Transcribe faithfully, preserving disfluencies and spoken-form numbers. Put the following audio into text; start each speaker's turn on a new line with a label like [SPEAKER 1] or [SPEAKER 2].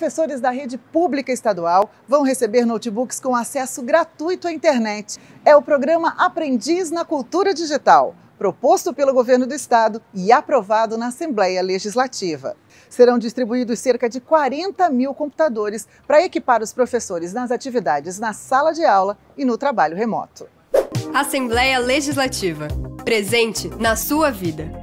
[SPEAKER 1] Professores da rede pública estadual vão receber notebooks com acesso gratuito à internet. É o programa Aprendiz na Cultura Digital, proposto pelo governo do estado e aprovado na Assembleia Legislativa. Serão distribuídos cerca de quarenta mil computadores para equipar os professores nas atividades na sala de aula e no trabalho remoto.
[SPEAKER 2] Assembleia Legislativa. Presente na sua vida.